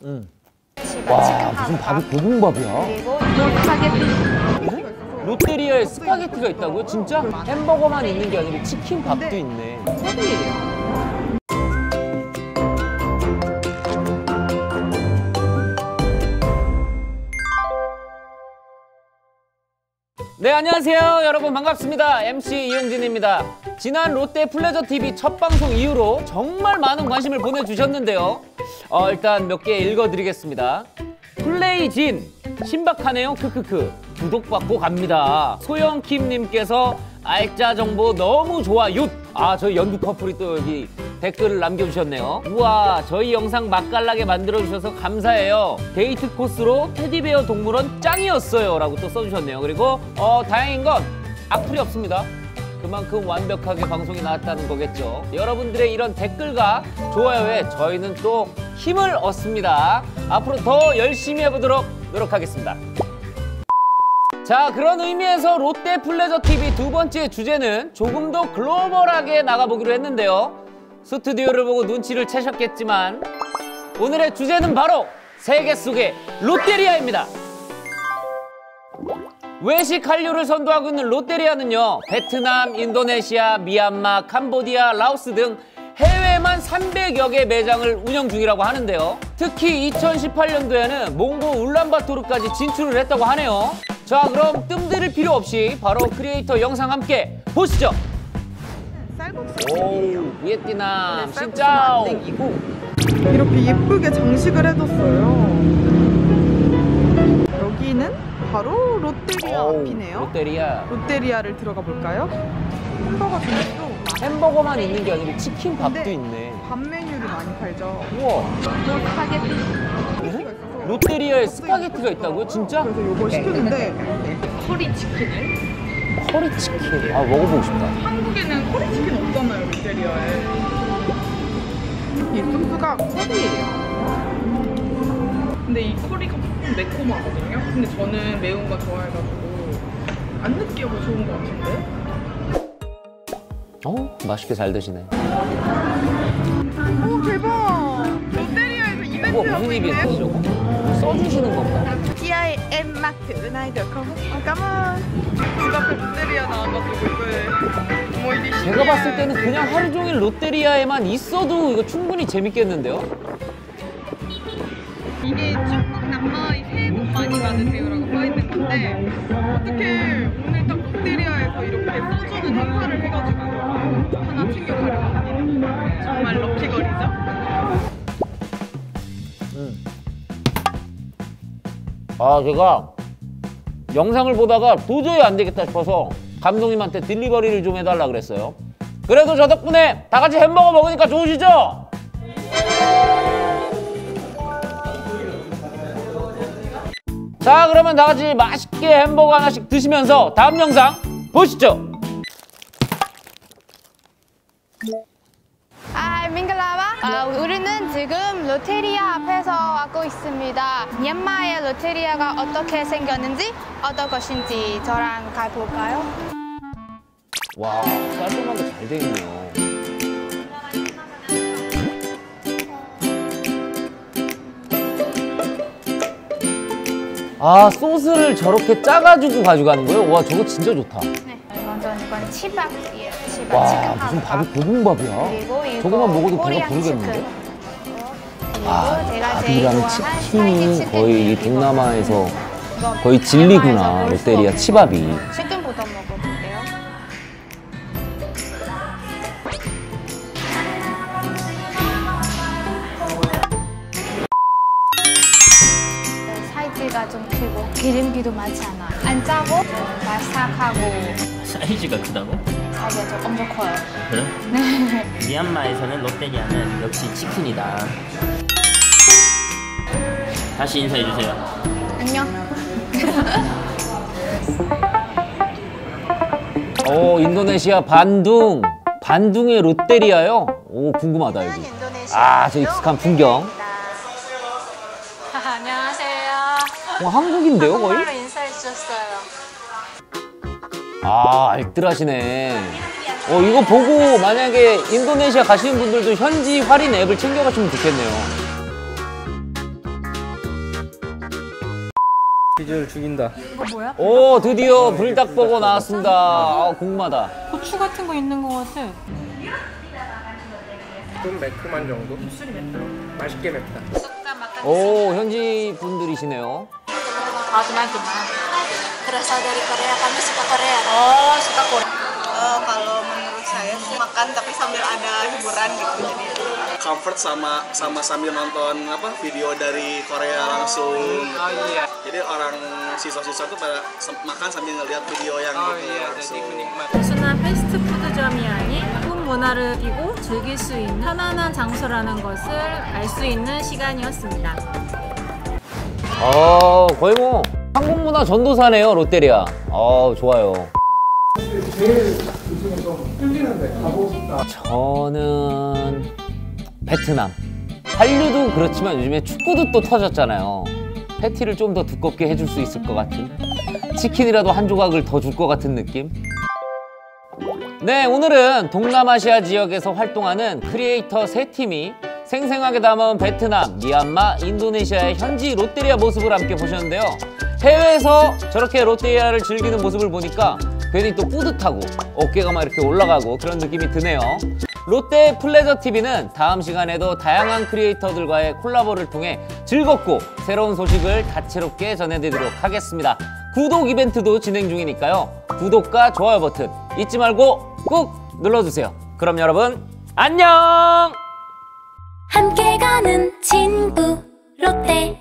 와, 무슨 밥이 고봉밥이야? 그리고 스파게티. 롯데리아에 스파게티가 있다고요? 진짜? 햄버거만 있는 게 아니라 치킨 밥도 있네. 컵이에요. 네, 안녕하세요. 여러분 반갑습니다. MC 이용진입니다. 지난 롯데 플레저TV 첫 방송 이후로 정말 많은 관심을 보내주셨는데요. 일단 몇 개 읽어드리겠습니다. 플레이진, 신박하네요, 크크크. 구독받고 갑니다. 소영킴님께서 알짜 정보 너무 좋아, 윷. 저희 연두 커플이 또 여기 댓글을 남겨주셨네요. 우와, 저희 영상 맛깔나게 만들어주셔서 감사해요. 데이트 코스로 테디베어 동물원 짱이었어요. 라고 또 써주셨네요. 그리고 다행인 건 악플이 없습니다. 그만큼 완벽하게 방송이 나왔다는 거겠죠. 여러분들의 이런 댓글과 좋아요에 저희는 또 힘을 얻습니다. 앞으로 더 열심히 해보도록 노력하겠습니다. 자, 그런 의미에서 롯데 플레저TV 두 번째 주제는 조금 더 글로벌하게 나가보기로 했는데요. 스튜디오를 보고 눈치를 채셨겠지만 오늘의 주제는 바로 세계 속의 롯데리아입니다. 외식 한류를 선도하고 있는 롯데리아는요, 베트남, 인도네시아, 미얀마, 캄보디아, 라오스 등 해외에만 300여 개 매장을 운영 중이라고 하는데요. 특히 2018년도에는 몽고 울란바토르까지 진출을 했다고 하네요. 자, 그럼 뜸들일 필요 없이 바로 크리에이터 영상 함께 보시죠. 오, 비에티남, 진짜오. 이렇게 예쁘게 장식을 해뒀어요. 여기는 바로 롯데리아 앞이네요. 롯데리아를 들어가 볼까요? 햄버거 중에도 햄버거만 있는 게 아니라 치킨 밥도 있네. 밥 메뉴를 많이 팔죠. 우와. 스파게티. 롯데리아에 스파게티가 있다고요? 진짜? 그래서 이걸 시켰는데 커리 치킨을. 커리 치킨. 먹어보고 싶다. 한국에는 커리 치킨 없잖아요, 롯데리아에. 이 소스가 커리예요. 근데 이 커리가 조금 매콤하거든요. 근데 저는 매운 거 좋아해가지고 안 느끼하고 좋은 것 같은데. 맛있게 잘 드시네. 오, 대박! 롯데리아에서 이벤트 하고 있네. 무슨 이벤트죠? 써주시는 건가? TIM 마트 은하이닷컴. 까만. 집 앞에 롯데리아 나와가지고 이거에 제가 봤을 때는 그냥 하루 종일 롯데리아에만 있어도 이거 충분히 재밌겠는데요? 이게 중국 남마의 새해 복 많이 받으세요라고 써있는 건데 어떻게 오늘 딱 롯데리아에서 이렇게 써주는 행사를 해가지고 하나 챙겨가려고 합니다. 정말 럭키걸이죠? 제가 영상을 보다가 도저히 안 되겠다 싶어서 감독님한테 딜리버리를 좀 해달라 그랬어요. 그래도 저 덕분에 다 같이 햄버거 먹으니까 좋으시죠? 자, 그러면 다 같이 맛있게 햄버거 하나씩 드시면서 다음 영상 보시죠. 우리는 지금 롯데리아 앞에서 하고 있습니다. 미얀마의 롯데리아가 어떻게 생겼는지, 어떤 것인지 저랑 가볼까요? 와, 깔끔하게 잘 돼 있네요. 소스를 저렇게 짜가지고 가져가는 거예요? 와, 저거 진짜 좋다. 네, 먼저 이건 치밥이에요. 치밥, 와, 치킨 무슨 밥. 밥이 고봉밥이야. 그리고 이거 저거만 먹어도 배가 코리안 부르겠는데? 치킨. 그리고 제가 제일 밥이랑 좋아하는 치킨이 스파이시 거의 이 치킨. 동남아에서 이거 거의 진리구나, 미얀마에서 볼 수 롯데리아 없는 치밥이. 치킨부터 먹어볼게요. 사이즈가 좀 크고 기름기도 많지 않아. 안 짜고 바삭하고 사이즈가 크다고? 사이즈가 좀 엄청 커요. 그래? 네. 미얀마에서는 롯데리아는 역시 치킨이다. 다시 인사해주세요. 안녕. 인도네시아 반둥. 반둥의 롯데리아요? 오, 궁금하다, 여기. 저 익숙한 풍경. 안녕하세요. 한국인데요, 거의? 한국말로 인사해 주셨어요. 알뜰하시네. 이거 보고 만약에 인도네시아 가시는 분들도 현지 할인 앱을 챙겨가시면 좋겠네요. 비주얼 죽인다. 이거 뭐야? 오, 드디어 불닭버거 나왔습니다. 아, 궁금하다. 고추 같은 거 있는 거 같아. 좀 매콤한 정도? 맛있게 맵다. 오, 현지 분들이시네요. Berasal dari Korea, kami suka Korea. Oh, suka Korea. Kalau menurut saya sih makan tapi sambil ada hiburan gitu jadi. Comfort sama sambil nonton video dari Korea langsung. Oh iya. Jadi orang siswa-siswa tuh pada makan sambil ngeliat video yang jadi menikmati. 단순한 패스트푸드점이 아닌 한국 문화를 느끼고 즐길 수 있는 편안한 장소라는 것을 알 수 있는 시간이었습니다. 거의 뭐 한국 문화 전도사네요, 롯데리아. 좋아요. 제일 요즘에서 끌리는데 가보고 싶다. 저는 베트남. 한류도 그렇지만 요즘에 축구도 또 터졌잖아요. 패티를 좀 더 두껍게 해줄 수 있을 것 같은, 치킨이라도 한 조각을 더 줄 것 같은 느낌. 네, 오늘은 동남아시아 지역에서 활동하는 크리에이터 3팀이 생생하게 담아온 베트남, 미얀마, 인도네시아의 현지 롯데리아 모습을 함께 보셨는데요. 해외에서 저렇게 롯데리아를 즐기는 모습을 보니까 괜히 또 뿌듯하고 어깨가 막 이렇게 올라가고 그런 느낌이 드네요. 롯데 플레저 TV는 다음 시간에도 다양한 크리에이터들과의 콜라보를 통해 즐겁고 새로운 소식을 다채롭게 전해드리도록 하겠습니다. 구독 이벤트도 진행 중이니까요. 구독과 좋아요 버튼 잊지 말고 꾹 눌러주세요. 그럼 여러분 안녕! 함께 가는 친구 롯데